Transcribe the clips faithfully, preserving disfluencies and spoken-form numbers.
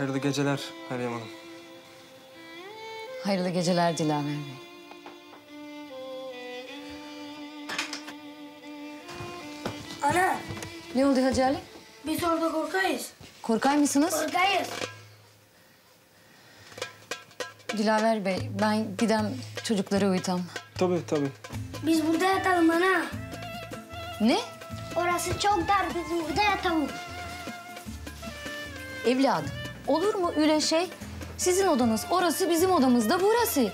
Hayırlı geceler Meryem Hanım. Hayırlı geceler Dilaver Bey. Ana, Ne oldu Hacı Ali? biz orada korkayız. Korkar mısınız? Korkayız. Dilaver Bey, ben gidem çocukları uyutam. Tabii tabii. Biz burada yatalım ana. Ne? Orası çok dar, biz burada yatalım. Evladım, olur mu öyle şey? Sizin odanız orası, bizim odamız da burası.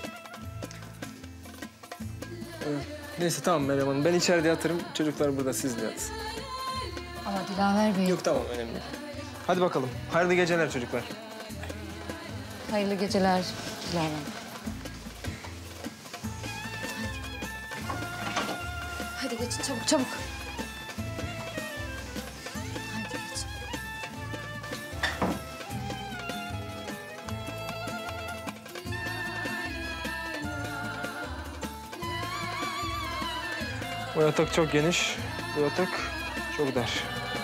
Evet. Neyse tamam Meryem Hanım. Ben içeride yatırım. Çocuklar burada sizle yatsın. Ama Dilaver Bey... Yok tamam önemli değil. Hadi bakalım. Hayırlı geceler çocuklar. Hayırlı geceler Dilaver Bey. Hadi geçin çabuk çabuk. Hadi geçin. Bu yatak çok geniş. Bu yatak çok dar.